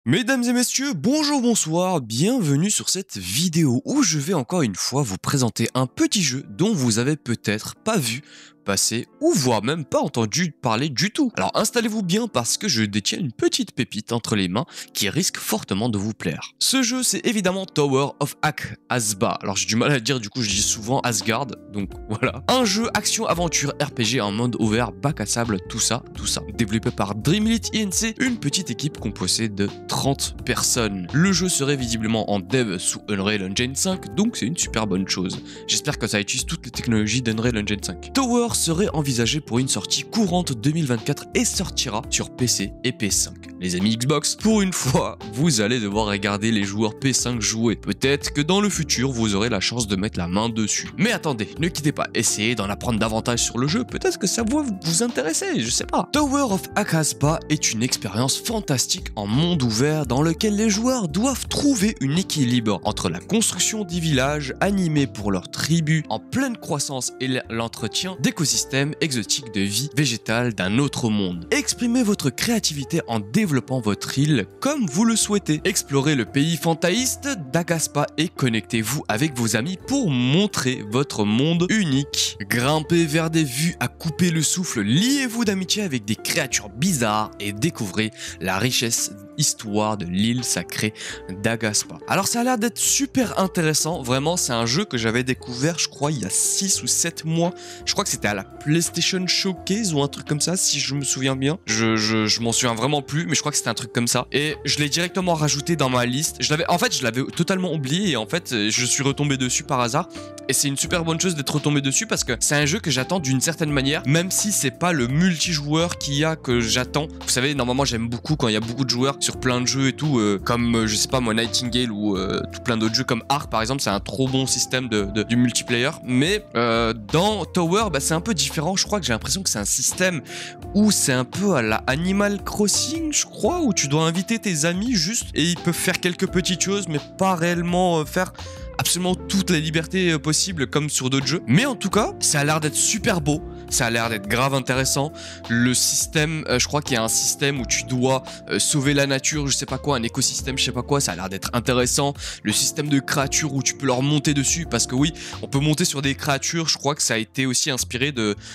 Mesdames et messieurs, bonjour, bonsoir, bienvenue sur cette vidéo où je vais encore une fois vous présenter un petit jeu dont vous avez peut-être pas vu passer ou voire même pas entendu parler du tout. Alors installez-vous bien parce que je détiens une petite pépite entre les mains qui risque fortement de vous plaire. Ce jeu c'est évidemment Tower of Asba. Alors j'ai du mal à dire, du coup je dis souvent Asgard, donc voilà. Un jeu action-aventure RPG en monde ouvert, bac à sable, tout ça. Développé par Dreamlit Inc, une petite équipe composée de 30 personnes. Le jeu serait visiblement en dev sous Unreal Engine 5, donc c'est une super bonne chose. J'espère que ça utilise toutes les technologies d'Unreal Engine 5. Tower serait envisagé pour une sortie courante 2024 et sortira sur PC et PS5. Les amis Xbox, pour une fois, vous allez devoir regarder les joueurs PS5 jouer. Peut-être que dans le futur, vous aurez la chance de mettre la main dessus. Mais attendez, ne quittez pas, essayez d'en apprendre davantage sur le jeu, peut-être que ça va vous intéresser, je sais pas. Tower of Asba est une expérience fantastique en monde ouvert dans lequel les joueurs doivent trouver un équilibre entre la construction des villages animés pour leur tribu en pleine croissance et l'entretien d'écosystèmes exotiques de vie végétale d'un autre monde. Exprimez votre créativité en développant votre île comme vous le souhaitez. Explorez le pays fantaïste d'Agaspa et connectez-vous avec vos amis pour montrer votre monde unique. Grimpez vers des vues à couper le souffle, liez-vous d'amitié avec des créatures bizarres et découvrez la richesse histoire de l'île sacrée d'Agaspa. Alors ça a l'air d'être super intéressant, vraiment c'est un jeu que j'avais découvert je crois il y a 6 ou 7 mois, je crois que c'était à la PlayStation Showcase ou un truc comme ça si je me souviens bien, je m'en souviens vraiment plus mais je crois que c'était un truc comme ça et je l'ai directement rajouté dans ma liste, je l'avais totalement oublié et en fait je suis retombé dessus par hasard et c'est une super bonne chose d'être retombé dessus parce que c'est un jeu que j'attends d'une certaine manière, même si c'est pas le multijoueur qu'il y a que j'attends. Vous savez normalement j'aime beaucoup quand il y a beaucoup de joueurs sur plein de jeux et tout, comme je sais pas moi Nightingale ou tout plein d'autres jeux comme Ark par exemple, c'est un trop bon système du multiplayer, mais dans Tower c'est un peu différent. Je crois que j'ai l'impression que c'est un système où c'est un peu à la Animal Crossing je crois, où tu dois inviter tes amis juste et ils peuvent faire quelques petites choses mais pas réellement faire absolument toutes les libertés possibles comme sur d'autres jeux. Mais en tout cas, ça a l'air d'être super beau, ça a l'air d'être grave intéressant. Le système, je crois qu'il y a un système où tu dois sauver la nature, je sais pas quoi, un écosystème, je sais pas quoi, ça a l'air d'être intéressant. Le système de créatures où tu peux leur monter dessus, parce que oui, on peut monter sur des créatures, je crois que ça a été aussi inspiré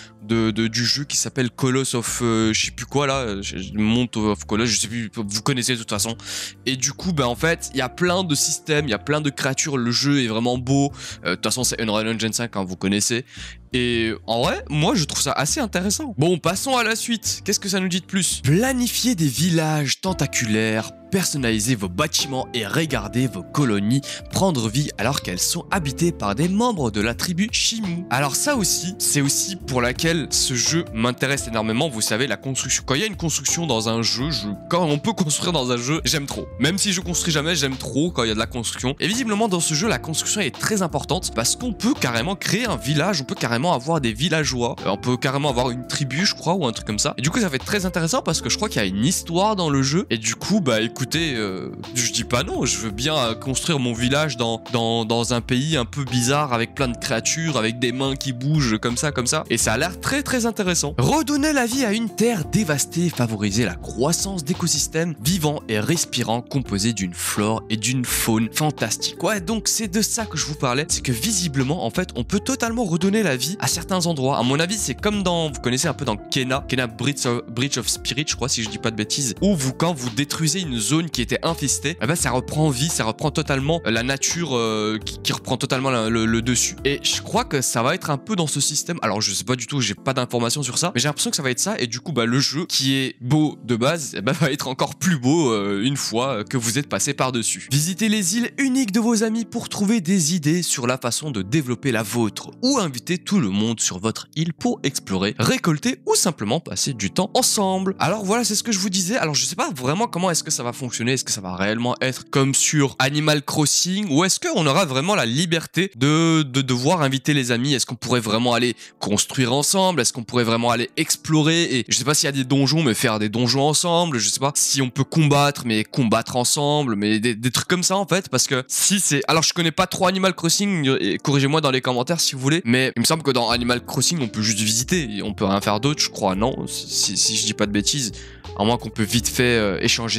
du jeu qui s'appelle Coloss of je sais plus quoi là, Mount of Coloss, je sais plus, vous connaissez de toute façon. Et du coup, en fait, il y a plein de systèmes, il y a plein de créatures, le jeu est vraiment beau. De toute façon, c'est Unreal Engine 5, hein, vous connaissez. Et en vrai, moi je trouve ça assez intéressant. Bon, passons à la suite. Qu'est-ce que ça nous dit de plus? Planifiez des villages tentaculaires, personnalisez vos bâtiments et regardez vos colonies prendre vie alors qu'elles sont habitées par des membres de la tribu Shimu. Alors ça aussi, c'est aussi pour laquelle ce jeu m'intéresse énormément. Vous savez, la construction. Quand il y a une construction dans un jeu, quand on peut construire dans un jeu, j'aime trop. Même si je construis jamais, j'aime trop quand il y a de la construction. Et visiblement dans ce jeu, la construction est très importante parce qu'on peut carrément créer un village, on peut carrément avoir des villageois, on peut carrément avoir une tribu je crois ou un truc comme ça. Et du coup ça va être très intéressant parce que je crois qu'il y a une histoire dans le jeu et du coup écoutez, je dis pas non, je veux bien construire mon village dans un pays un peu bizarre avec plein de créatures, avec des mains qui bougent comme ça et ça a l'air très très intéressant. Redonner la vie à une terre dévastée, favoriser la croissance d'écosystèmes vivants et respirants composés d'une flore et d'une faune fantastique. Ouais, donc c'est de ça que je vous parlais, c'est que visiblement en fait on peut totalement redonner la vie à certains endroits. À mon avis c'est comme dans, vous connaissez un peu dans Kena Bridge of Spirit je crois si je dis pas de bêtises, où quand vous détruisez une zone qui était infestée, ça reprend vie, ça reprend totalement la nature qui reprend totalement le dessus. Et je crois que ça va être un peu dans ce système, alors je sais pas du tout, j'ai pas d'informations sur ça, mais j'ai l'impression que ça va être ça et du coup le jeu qui est beau de base va être encore plus beau une fois que vous êtes passé par dessus. Visitez les îles uniques de vos amis pour trouver des idées sur la façon de développer la vôtre ou inviter tout le monde sur votre île pour explorer, récolter ou simplement passer du temps ensemble. Alors voilà, c'est ce que je vous disais. Alors je sais pas vraiment comment est-ce que ça va fonctionner, est-ce que ça va réellement être comme sur Animal Crossing ou est-ce qu'on aura vraiment la liberté de devoir inviter les amis, est-ce qu'on pourrait vraiment aller construire ensemble, est-ce qu'on pourrait vraiment aller explorer et je sais pas s'il y a des donjons mais faire des donjons ensemble, je sais pas si on peut combattre mais combattre ensemble, mais des trucs comme ça en fait, parce que si c'est... Alors je connais pas trop Animal Crossing, corrigez-moi dans les commentaires si vous voulez, mais il me semble que dans Animal Crossing on peut juste visiter, on peut rien faire d'autre je crois, non, si je dis pas de bêtises. À moins qu'on peut vite fait échanger des trucs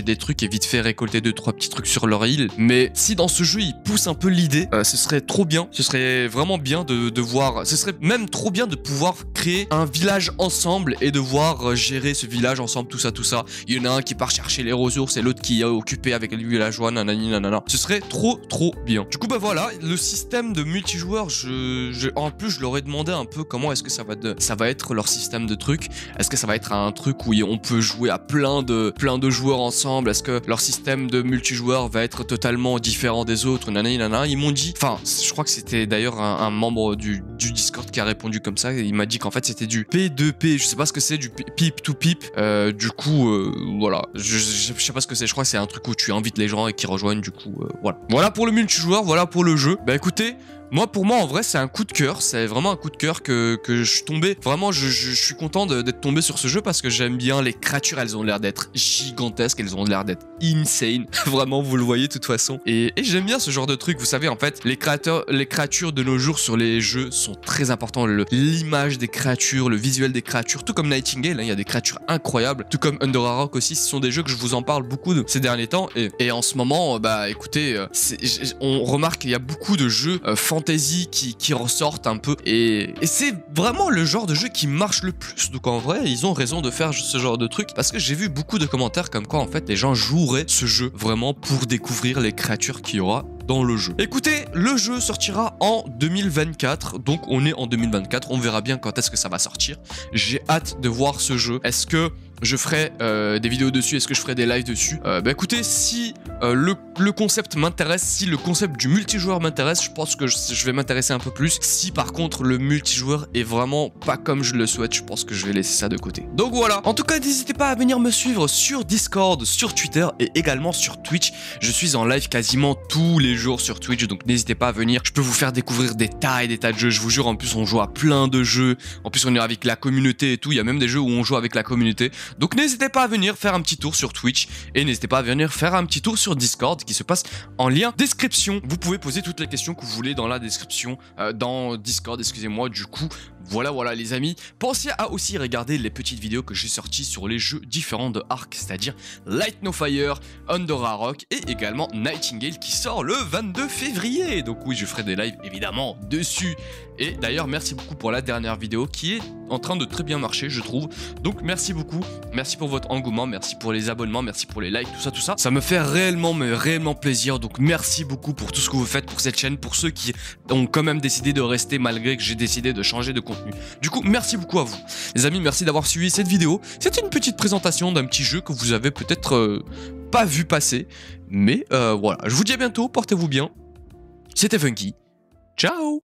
et vite fait récolter 2-3 petits trucs sur leur île. Mais si dans ce jeu, ils poussent un peu l'idée, ce serait trop bien. Ce serait vraiment bien de voir... Ce serait même trop bien de pouvoir créer un village ensemble et de voir gérer ce village ensemble, tout ça, tout ça. Il y en a un qui part chercher les ressources et l'autre qui est occupé avec les villageois, nanani, nanana. Ce serait trop bien. Du coup, bah voilà, le système de multijoueur, en plus, je leur ai demandé un peu comment est-ce que ça va être leur système de trucs. Est-ce que ça va être un truc où on peut jouer à plein de joueurs ensemble? Est-ce que leur système de multijoueur va être totalement différent des autres? Nanani, nanana. Ils m'ont dit, enfin, je crois que c'était d'ailleurs un membre du Discord qui a répondu comme ça. Il m'a dit qu'en fait, c'était du P2P. Je sais pas ce que c'est, du pip to pip. Du coup, voilà. Je sais pas ce que c'est. Je crois que c'est un truc où tu invites les gens et qui rejoignent. Du coup, voilà. Voilà pour le multijoueur. Voilà pour le jeu. Bah écoutez. Pour moi, en vrai, c'est un coup de cœur. C'est vraiment un coup de cœur que je suis tombé. Vraiment, je suis content d'être tombé sur ce jeu parce que j'aime bien les créatures. Elles ont l'air d'être gigantesques. Elles ont l'air d'être insane. Vraiment, vous le voyez de toute façon. Et j'aime bien ce genre de truc. Vous savez, en fait, les créatures de nos jours sur les jeux sont très importants. L'image des créatures, le visuel des créatures. Tout comme Nightingale, hein, il y a des créatures incroyables. Tout comme Under Rock aussi. Ce sont des jeux que je vous en parle beaucoup ces derniers temps. Et en ce moment, bah écoutez, on remarque qu'il y a beaucoup de jeux fantasy qui ressortent un peu et c'est vraiment le genre de jeu qui marche le plus. Donc en vrai ils ont raison de faire ce genre de truc parce que j'ai vu beaucoup de commentaires comme quoi en fait les gens joueraient ce jeu vraiment pour découvrir les créatures qu'il y aura dans le jeu. Écoutez, le jeu sortira en 2024, donc on est en 2024, on verra bien quand est-ce que ça va sortir. J'ai hâte de voir ce jeu. Est-ce que je ferai des vidéos dessus? Est-ce que je ferai des lives dessus? Bah écoutez, si le concept m'intéresse, si le concept du multijoueur m'intéresse, je pense que je vais m'intéresser un peu plus. Si par contre le multijoueur est vraiment pas comme je le souhaite, je pense que je vais laisser ça de côté. Donc voilà. En tout cas, n'hésitez pas à venir me suivre sur Discord, sur Twitter et également sur Twitch. Je suis en live quasiment tous les jours sur Twitch, donc n'hésitez pas à venir. Je peux vous faire découvrir des tas et des tas de jeux. Je vous jure, en plus on joue à plein de jeux. En plus on est avec la communauté et tout. Il y a même des jeux où on joue avec la communauté. Donc n'hésitez pas à venir faire un petit tour sur Twitch et n'hésitez pas à venir faire un petit tour sur Discord qui se passe en lien description. Vous pouvez poser toutes les questions que vous voulez dans la description, dans Discord, excusez-moi. Du coup, voilà les amis. Pensez à aussi regarder les petites vidéos que j'ai sorties sur les jeux différents de Ark, c'est-à-dire Light No Fire, Under Rock et également Nightingale qui sort le 22 février. Donc oui, je ferai des lives évidemment dessus. Et d'ailleurs, merci beaucoup pour la dernière vidéo qui est en train de très bien marcher, je trouve. Donc merci beaucoup, merci pour votre engouement, merci pour les abonnements, merci pour les likes, tout ça. Ça me fait réellement plaisir. Donc merci beaucoup pour tout ce que vous faites pour cette chaîne, pour ceux qui ont quand même décidé de rester malgré que j'ai décidé de changer de contenu. Du coup, merci beaucoup à vous. Les amis, merci d'avoir suivi cette vidéo. C'était une petite présentation d'un petit jeu que vous avez peut-être pas vu passer. Mais voilà, je vous dis à bientôt, portez-vous bien. C'était Funky. Ciao!